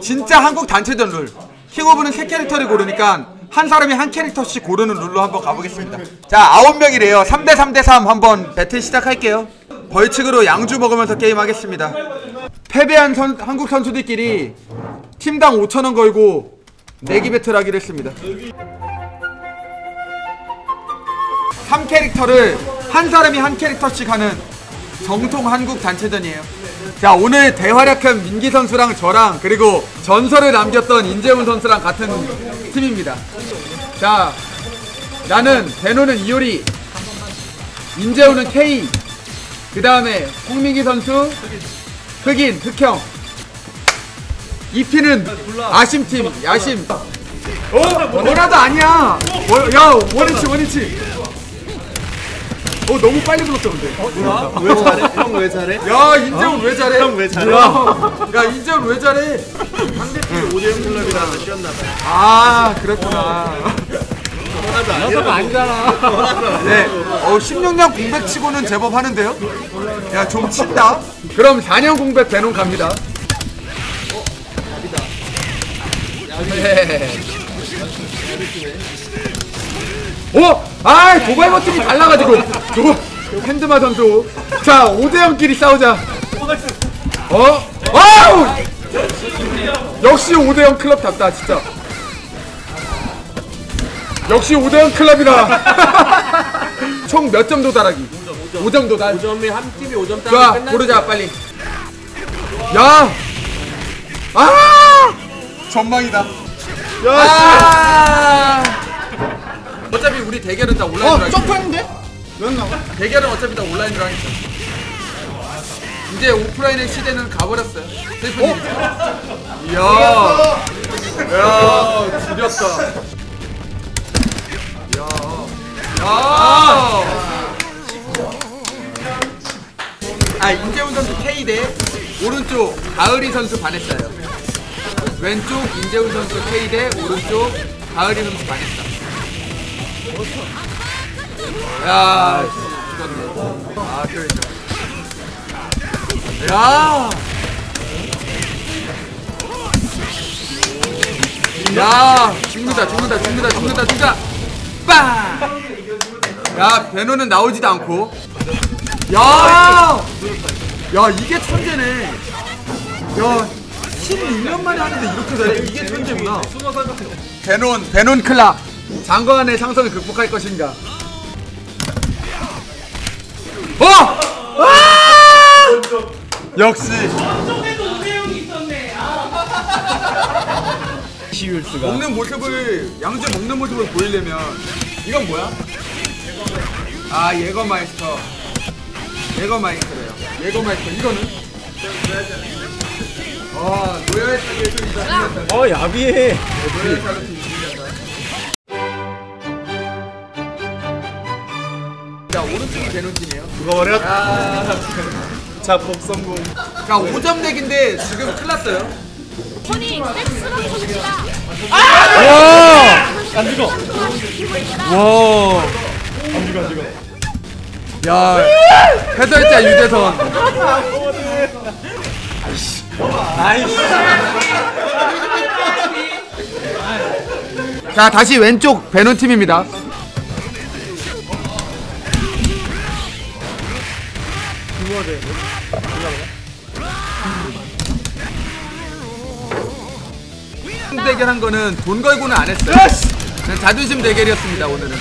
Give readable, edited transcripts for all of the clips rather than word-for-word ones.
진짜 한국 단체전 룰. 킹오브는 3캐릭터를 고르니까 한 사람이 한 캐릭터씩 고르는 룰로 한번 가보겠습니다. 자, 9명이래요. 3대3대3 한번 배틀 시작할게요. 벌칙으로 양주 먹으면서 게임하겠습니다. 패배한 한국 선수들끼리 팀당 5,000원 걸고 내기 배틀 하기로 했습니다. 3캐릭터를 한 사람이 한 캐릭터씩 하는 정통 한국 단체전이에요. 자, 오늘 대활약한 민기 선수랑 저랑 그리고 전설을 남겼던 인재훈 선수랑 같은 팀입니다. 자, 나는 배노는 이효리, 인재훈은 K, 그 다음에 홍민기 선수 흑인, 흑형, 이피는 아심팀, 야심. 뭐라도 아니야. 야, 원위치. 너무 빨리 불렀어 근데. 뭐야? 왜 잘해? 형 왜 잘해? 야, 인재훈 왜 잘해? 형 왜 잘해? 야, 인재훈 왜 잘해? 상대팀이 5대0 클럽이라서 쉬었나봐요. 아, 그렇구나. 너가 아니잖아. 네. 16년 공백 치고는 제법 하는데요? 야, 좀 친다. 그럼 4년 공백 배논 갑니다. 네. 도발 버튼이 달라가지고. 핸드마 선수. 자, 5대0끼리 싸우자. 와우! 역시 5대0 클럽답다, 진짜. 역시 5대0 클럽이다. 총 몇 점 도달하기? 5점 도달. 5점이 한 팀이 5점 따면 좋아, 끝났어. 고르자 빨리. 야! 전망이다. 어차피 우리 대결은 다 온라인으로 하겠다. 점프했는데? 왜 나와? 대결은 어차피 다 온라인으로 하겠다. 이제 오프라인의 시대는 가버렸어요. 슬픈 일이죠. 이야, 지렸다. 인재훈 선수 K 대 오른쪽 가을이 선수 반했어요. 왼쪽 인재훈 선수 K 대 오른쪽 가을이 선수 반했어. 야, 죽었네. 그러니까. 야, 죽는다. 빵! 야, 배노는 나오지도 않고. 야, 이게 천재네. 야, 16년 만에 하는데 이렇게 잘해. 이게 천재구나. 배논 클럽. 장거한의 상성을 극복할 것인가? 역시. 시울스가 먹는 모습을, 양주 먹는 모습을 보이려면 이건 뭐야? 예거마이스터. 예거마이스터래요. 예거마이스터. 이거는? 노야의 사기의 소리다. 야비해. 노야의 사기의 자, 오른쪽이 배논팀이에요. 누가 버려? 자, 복성공. 자, 5점 내기인데 지금 큰일 났어요. 본인 섹스런 분이다. 안 죽어. 안 죽어. 야, 해설자 유재선. 아이씨. 자, 다시 왼쪽 배논팀입니다. 대결한 거는 돈 걸고는 안 했어요. 그냥 자존심 대결이었습니다, 오늘은.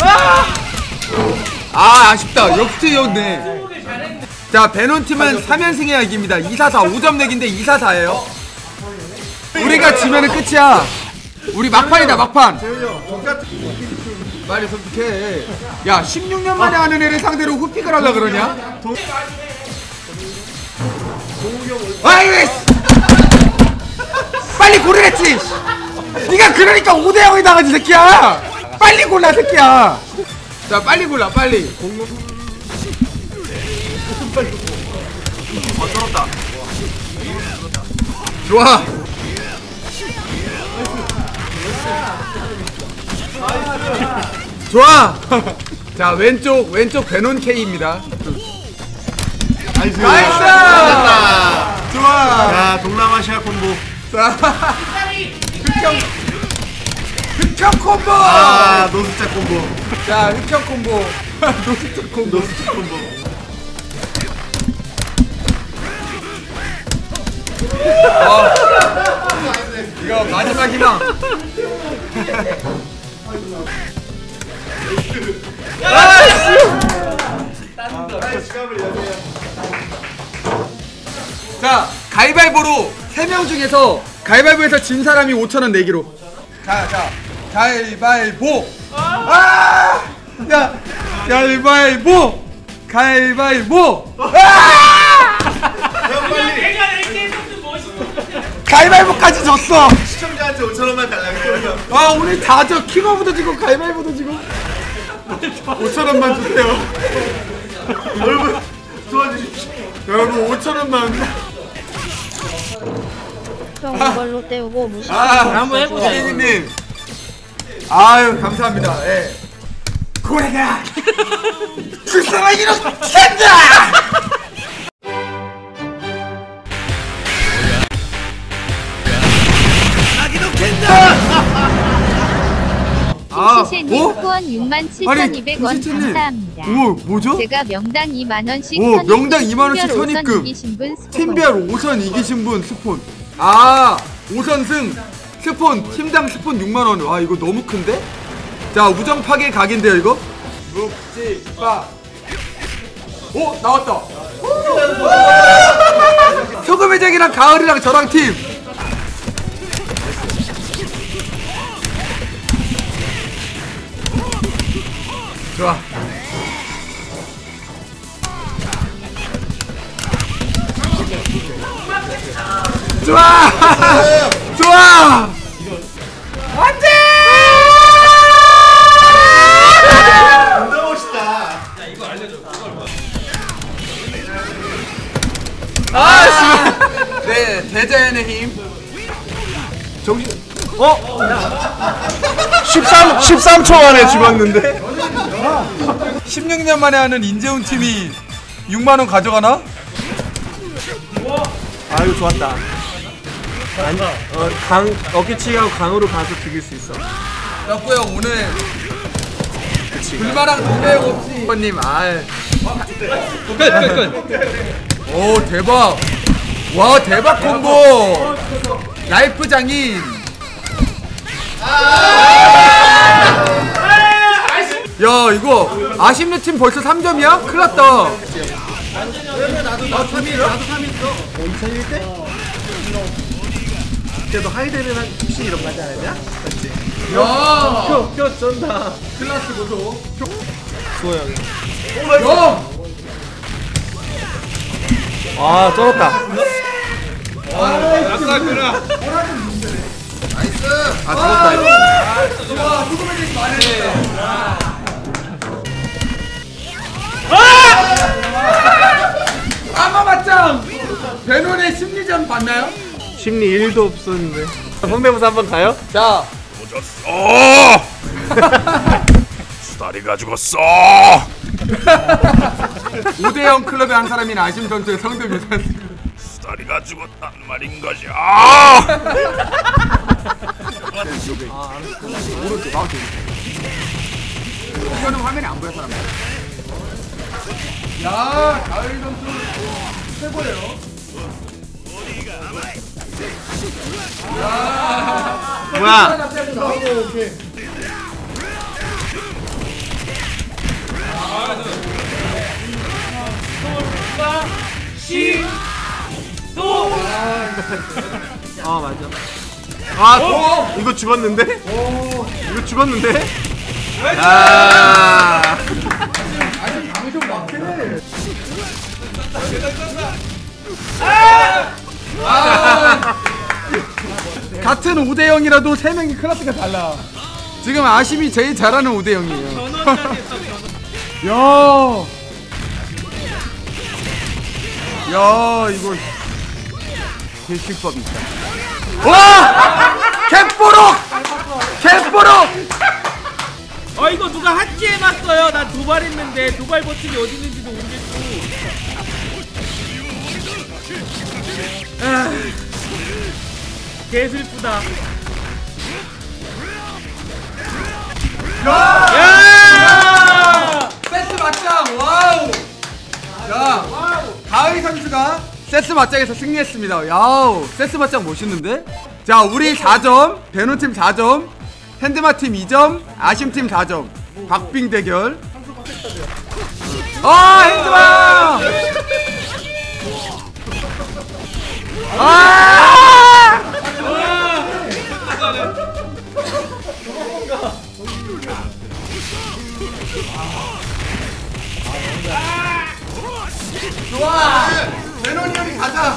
아쉽다. 역대였네. 자, 배논팀은 3연승해야 이깁니다. 2-4-4. 5점 내기인데 2-4-4예요. 우리가 지면은 끝이야. 우리 막판이다, 막판. 빨리 선택해. 야, 16년 만에 하는 애를 상대로 후픽을 하려 그러냐? 빨리 고르랬지. 네가 그러니까 5대0이 당하지, 새끼야. 빨리 골라, 새끼야. 자, 빨리 골라, 빨리. 쩔었다. 좋아. 좋아. 자, 왼쪽 배논 K입니다. 나이스. 나이스. 됐다. 좋아. 야, 동남아시아 콤보. 자, 흑형 콤보. 아 노숙자 콤보. 자, 흑형 콤보. 노숙자 콤보. 노숙자 콤보. 이거 마지막 희망. 자, 가위바위보로 3명 중에서 가위바위보에서 진 사람이 5,000원 내기로. 자, 가위바위보. 야, 가위바위보. 가위바위보. 가위바위보까지 졌어. 시청자한테 5,000원만 달라고. 아, 오늘 다 저 킹오브도 지고 가위바위보도 지고. 5,000원만 주세요. 여러분 도와주십시오. 여러분 5,000원만. 형 이걸로 때우고 무슨 한번 해보자. 피디님. 아유, 감사합니다. 예. 고래가 불쌍하기로 캔다. 시시님 후원 67,200원 감사합니다. 오, 뭐죠? 제가 명당 2만원씩 오, 명당 2만원씩 선입금. 이기신 분 팀별 5선 이기신 분 스폰. 아, 5선승 스폰 팀당 스폰 6만원. 와, 이거 너무 큰데? 자, 우정 파괴 각인데요 이거? 묵지빠. 오, 나왔다. 소금의 장이랑 가을이랑 저랑 팀. 좋아. 좋아. 좋아. 안돼. 너무 멋있다. 네, 대자연의 힘. 정신. 13초 만에 죽었는데. 16년 만에 하는 인재훈 팀이 6만원 가져가나? 아 이거 좋았다. 강 어깨치기하고 강으로 가서 죽일 수 있어. 였고요. 오늘 불마랑 동네용 없이 번님. 끝. 오, 대박. 와, 대박 콤보. 라이프 장인. 야, 이거 아쉽네 팀 벌써 3점이야? 큰일났다. 나도 3위 있어. 2001 때? 그때도 하이데는 혹시 이런 거 하지 않았냐? 맞지? 야, 표 쩐다. 클라스 보소. 수호 형이. 야, 아 쩔었다. 나이스. 아 죽었다 이거. 좋아, 소금의 얘기 많이 아마 맞짱. 베논의 심리전 봤나요? 심리 1도 없었는데. 성대모사 한번 가요? 자, 수다리가 죽었어. 5대0 클럽의 한 사람인 아심 선수의 성대모사. 수다리가 죽었단 말인 것이. 아! 오른쪽 마우스. 이거는 화면에 안 보여 사람. 야, 가을 선수 최고예요. 뭐야? 아 맞아. 아 이거 죽었는데? 이거 죽었는데? 아. 방송 막히네. 같은 5대0이라도 3명이 클래스가 달라. 지금 아심이 제일 잘하는 5대0이에요. 야, 이거 개식법 있다. 와! 개뽀록! 개뽀록! 이거 누가 hatch 해봤어요. 난 도발 했는데 도발 버튼이 어디 있는지도 모르겠고. 개슬프다. 야! 세스 맞짱! 와우! 자, 가을 선수가 세스 맞짱에서 승리했습니다. 야우, 세스 맞짱 멋있는데? 자, 우리 4점, 베논팀 4점, 핸드마팀 2점, 아심팀 4점. 박빙 대결. 아, 핸드마! 아! 좋아! 배논이 형이 가자!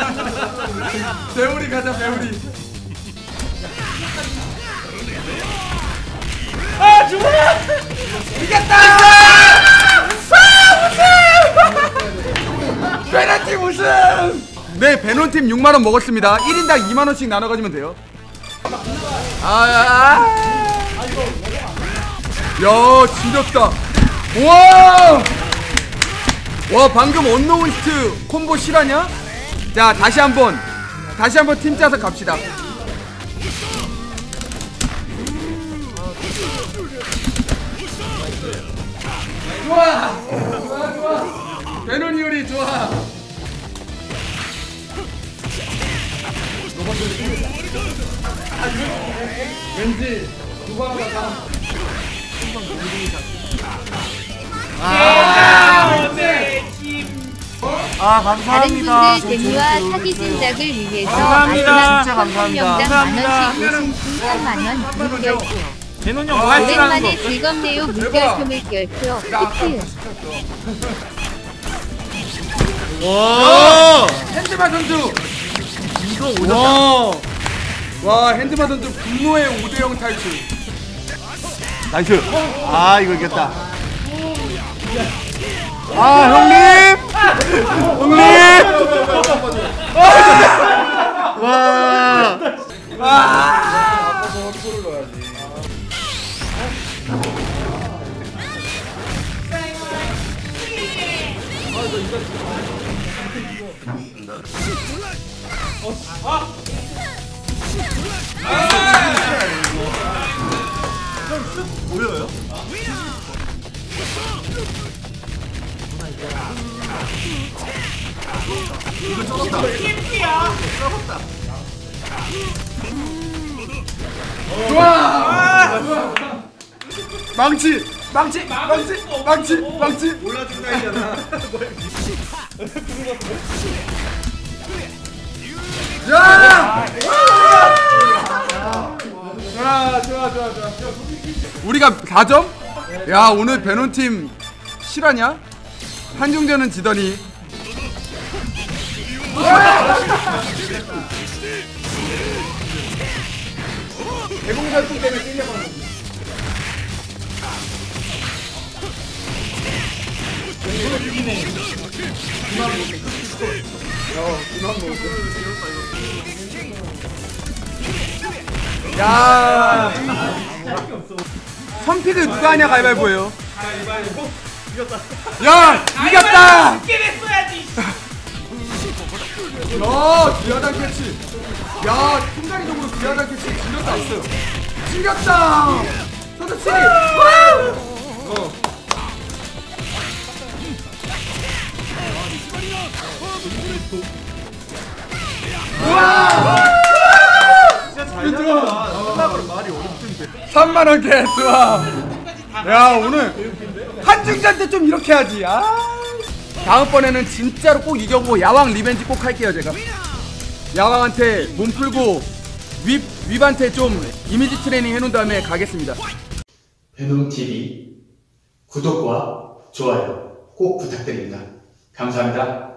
배우리 가자, 배우리. 아 죽어! 이겼다! 베논팀 우승! 네, 베논팀 6만원 먹었습니다. 1인당 2만원씩 나눠가지면 돼요. 야, 지렸다. 우와! 와, 방금 언노운 히트 콤보 실화냐? 자, 다시 한번 팀 짜서 갑시다. 좋아! 베논이 요리 좋아! 왠지 두번 가자. 다른 분들 재미와 사기 진작을 위해서 감사합니다. 마지막 진짜 명당 감사합니다. 만원씩 우승 3만원 물결표. 대논 형 화이팅하는 오랜만에 거. 즐겁네요. 물결표 물결표. 히트. 와. 핸드마 선수! 이거 와, 와, 핸드마 선수 분노의 5대0 탈출. 나이스. 아 이거 이겼다. 아 형님. 형님. 와. 보여요? 이거 쩔었다. 쩔었다. 좋아! 망치! 망치! 망치! 망치! 망치! 올라준 나이잖아. 야! 좋아. 우리가 4점? 야, 오늘 베논팀 실화냐? 한중전은 지더니. 대공살풍 때문에 끌려가는. 야, 선픽을 누가 하냐 가위바위보예요. 야, 이겼다. 했어야지. 야, 귀하단 캐치. 야, 순간이동으로 귀하단 캐치 질렸다 있어요. 질렸다. 선수 7위. 와! 진짜 잘 잡았다. 끝나버린 말이 어렵던데. 3만원 개 좋아. 야, 오늘 한중전 때 좀 이렇게 하지. 아, 다음번에는 진짜로 꼭 이겨보고 야왕 리벤지 꼭 할게요. 제가 야왕한테 몸 풀고 윗한테 좀 이미지 트레이닝 해놓은 다음에 가겠습니다. 베논TV 구독과 좋아요 꼭 부탁드립니다. 감사합니다.